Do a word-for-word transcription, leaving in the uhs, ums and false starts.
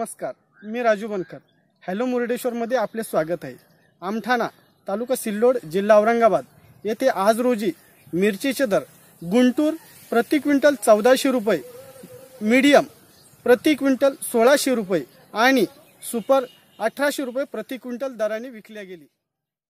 नमस्कार, मी राजू बनकर. हॅलो मुर्डेश्वरमध्ये आपले स्वागत आहे. आमठाणा तालुका सिल्लोड जिल्हा औरंगाबाद येथे आज रोजी मिरचीचे दर गुंटूर प्रति क्विंटल चौदाशे रुपये, मीडियम प्रति क्विंटल सोळाशे रुपये आणि सुपर अठराशे रुपये प्रति क्विंटल दराने विकल्या गेली.